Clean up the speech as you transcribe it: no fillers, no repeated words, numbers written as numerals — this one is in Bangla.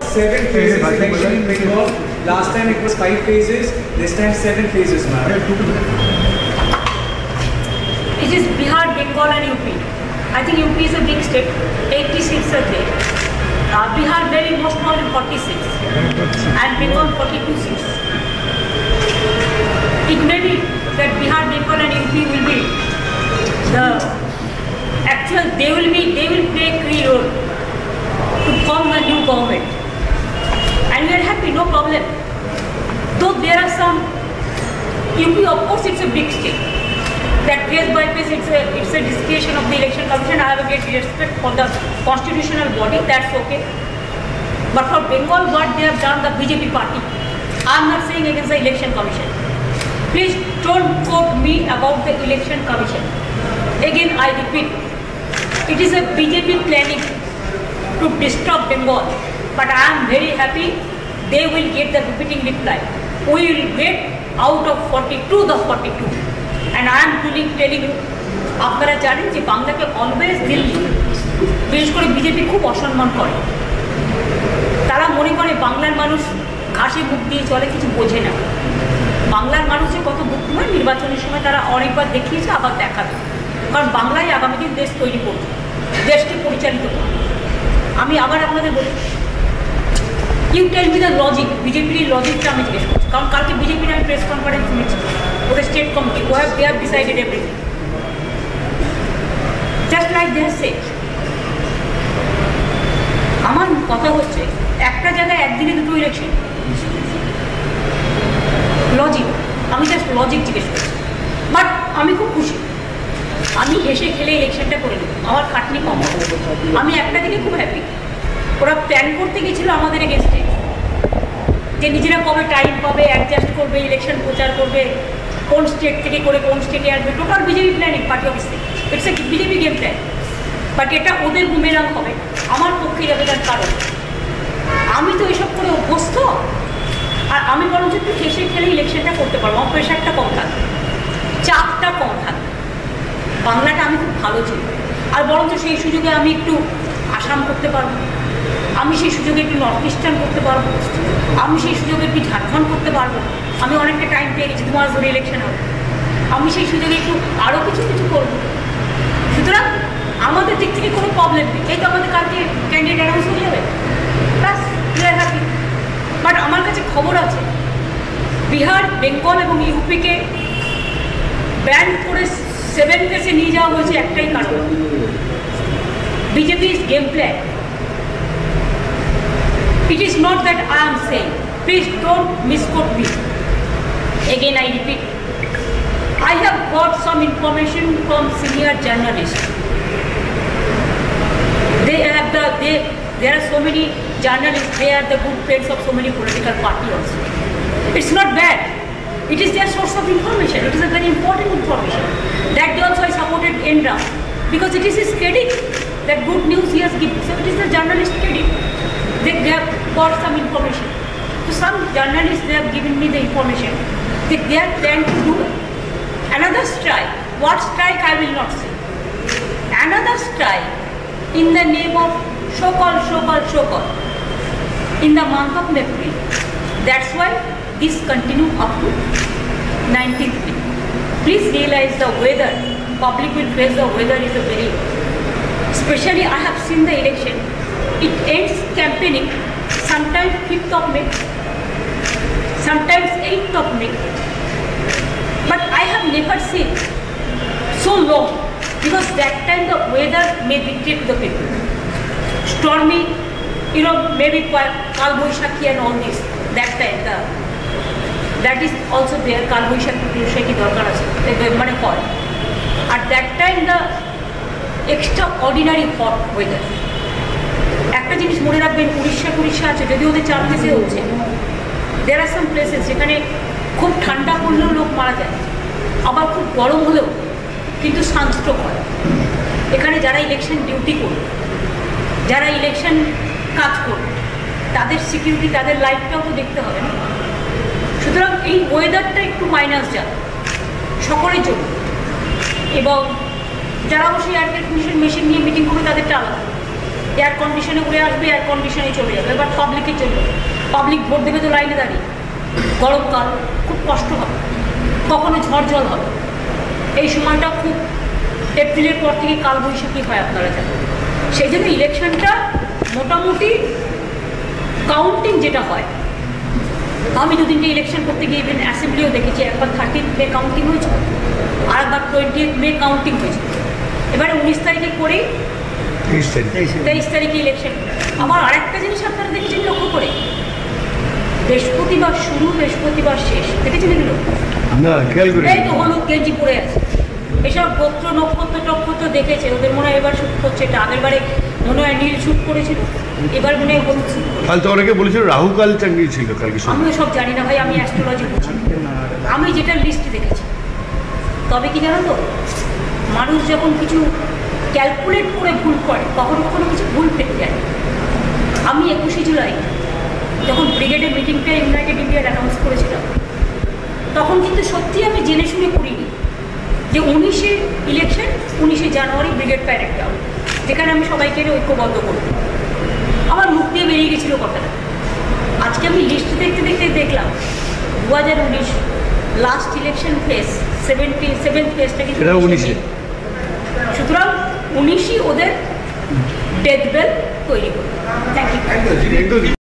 7 phases election in Bengal. Last time it was 5 phases. This time 7 phases, ma'am. It is Bihar, Bengal and UP. I think UP is a big state. 80 seats are there. Bihar very most small in 46 and Bengal 42 seats. It may be that Bihar, Bengal and UP will be the actual, they will play a key role to form a new government. And we are happy, no problem. Though there are some, UP of course it's a big state. That phase by phase it's a discretion of the election commission. I have a great respect for the constitutional body, that's okay. But for Bengal, what they have done, the BJP party, I am not saying against the election commission. Please don't quote me about the election commission. Again, I repeat, it is a BJP planning to disturb Bengal. But I am very happy they will get the repeating reply. We will get out of 42 the 42. And I am telling you, আপনারা জানেন যে বাংলাকে অলওয়েজ দিল্লি বিশেষ করে বিজেপি খুব অসম্মান করে। তারা মনে করে বাংলার মানুষ ঘাসে মুখ দিয়ে চলে, কিছু বোঝে না। বাংলার মানুষ যে কত বুদ্ধিমান নির্বাচনের সময় তারা অনেকবার দেখিয়েছে, আবার দেখাবে। কারণ বাংলায় আগামী দিন দেশ তৈরি করবে, দেশকে পরিচালিত করবে। আমি আবার আপনাদের বলি, you tell me the logic, বিজেপির লজিকটা আমি জিজ্ঞেস করছি। কারণ কালকে বিজেপির আমি প্রেস কনফারেন্স শুনেছি, ওদের state committee they have decided everything. Just like they have said. আমার কথা হচ্ছে একটা জায়গায় একদিনে দুটো ইলেকশন, লজিক, আমি জাস্ট লজিক জিজ্ঞেস করছি। বাট আমি খুব খুশি, আমি হেসে খেলে ইলেকশনটা করে নেব, আমার খাটনি কম হবে। আমি একটা দিকে খুব হ্যাপি। ওরা প্ল্যান করতে গিয়েছিল আমাদের এগেনস্টে যে নিজেরা কবে টাইম পাবে, অ্যাডজাস্ট করবে, ইলেকশন প্রচার করবে, কোন স্টেট থেকে করে কোন স্টেটে আসবে, total BJP planning party office থেকে। It's a BJP game plan. But এটা ওদের বুমেরাং হবে, আমার পক্ষে যাবে। তার কারণ আমি তো এসব করে অভ্যস্ত, আর আমি বরঞ্চ একটু হেসে খেলে ইলেকশনটা করতে পারবো। আমার প্রেশারটা কম থাকবে, চাপটা কম থাকবে। বাংলাটা আমি খুব ভালো ছিল, আর বরঞ্চ সেই সুযোগে আমি একটু আসাম করতে পারবো, আমি সেই সুযোগে একটু নর্থ ইস্টার্ন করতে পারবো, আমি সেই সুযোগে একটু ঝাড়খণ্ড করতে পারবো। আমি অনেকটা টাইম পেয়ে গেছি, 2 মাস ধরে ইলেকশন হবে, আমি সেই সুযোগে একটু আরও কিছু করবো। সুতরাং আমাদের দিক থেকে কোনো প্রবলেম নেই। এই তো আমাদের কালকে ক্যান্ডিডেট অ্যানাউন্স হয়ে যাবে, plus we are happy. But আমার কাছে খবর আছে বিহার, বেঙ্গল এবং ইউপিকে ব্যান করে 7 ফেসে নিয়ে যাওয়া হয়েছে একটাই কারণ, বিজেপির game plan. It is not that I am saying, please don't misquote me. Again I repeat, I have got some information from senior journalists. There are so many journalists, they are the good friends of so many political parties also. It's not bad. It is their source of information. It is a very important information. That day also I supported Indra because it is his credit that good news he has given. So it is the journalist credit. They have got some information. So some journalists, they have given me the information that they are planning to do another strike. What strike I will not say. Another strike in the name of so-called in the month of April. That's why this continue up to 19th May. Please realize the weather, public will face the weather is a very, especially I have seen the election. It ends campaigning sometimes 5th of May, sometimes 8th of May. But I have never seen so long because that time the weather may dictate the people. Stormy, maybe Kal Boishakhi and all this. That time that is also there. Kal Boishakhi dorkar ache, mane হয়. At that time the extraordinary hot weather. একটা জিনিস মনে রাখবেন, উড়িষ্যা আছে, যদি ওদের 4 ফেসে হচ্ছে, there are some places যেখানে খুব ঠান্ডা পড়লেও লোক মারা যায়, আবার খুব গরম হলেও কিন্তু সানস্ট্রোক হয়। এখানে যারা ইলেকশন ডিউটি করবে, যারা ইলেকশন কাজ করবে, তাদের সিকিউরিটি, তাদের লাইফটাও তো দেখতে হবে না। সুতরাং এই ওয়েদারটা একটু মাইনাস যাবে সকলের জন্য। এবং যারা অবশ্যই এয়ার কন্ডিশন মেশিন নিয়ে মিটিং করবে তাদেরটা আলাদা। এয়ার কন্ডিশনে উড়ে আসবে, এয়ার কন্ডিশনে চলে যাবে। এবার পাবলিকের জন্য, পাবলিক ভোট দেবে তো লাইনে দাঁড়িয়ে, গরমকাল খুব কষ্ট হবে, কখনো ঝড় জল হবে। এই সময়টা খুব এপ্রিলের পর থেকে কালবৈশাখী হয়, আপনারা জানেন। সেই জন্য ইলেকশনটা মোটামুটি কাউন্টিং যেটা হয়, আমি দুদিনটা ইলেকশন করতে গিয়ে ইভেন অ্যাসেম্বলিও দেখেছি, একবার 13 মে কাউন্টিং হয়েছিল, আর একবার 20 মে কাউন্টিং হয়েছিল। এবারে 19 তারিখে করেই 23 তারিখে ইলেকশন। আবার আরেকটা জিনিস আপনারা দেখেছেন লক্ষ্য করে, বৃহস্পতিবার শুরু, বৃহস্পতিবার শেষ, দেখেছেন এগুলো? এই তো হলুদ গেঞ্জি পরে আছে, এসব গোত্র নক্ষত্র টক্ষত্র দেখেছে, ওদের মনে হয় এবার শ্যুট করছে। এটা আগের বারে মনে হয় নীল শ্যুট করেছিল, এবার মনে হয় হলুদ শ্যুট করেছে। কাল তো অনেকে বলেছিল রাহুকাল চাঙ্গি ছিল কালকে। আমিও সব জানি না ভাই, আমি অ্যাস্ট্রোলজি বুঝি, আমি যেটা লিস্ট দেখেছি। তবে কি জানো তো, মানুষ যখন কিছু ক্যালকুলেট করে ভুল করে, কখনো কখনো কিছু ভুল ফেটে যায়। আমি 21শে জুলাই যখন ব্রিগেডের মিটিংটা ইউনাইটেড ইন্ডিয়া অ্যানাউন্স করেছিলাম, তখন কিন্তু সত্যি আমি জেনে শুনে করিনি যে 19শে ইলেকশন, 19শে জানুয়ারি ব্রিগেড প্যারেড গ্রাউন্ড, যেখানে আমি সবাইকে ঐক্যবদ্ধ করব। আমার মুখ দিয়ে বেরিয়ে গেছিলো কথাটা। আজকে আমি লিস্ট দেখতে দেখতে দেখলাম 2019 লাস্ট ইলেকশন ফেজ 77 ফেজটা কিন্তু 19। সুতরাং 19ই ওদের ডেথ বেল তৈরি করে। Thank you.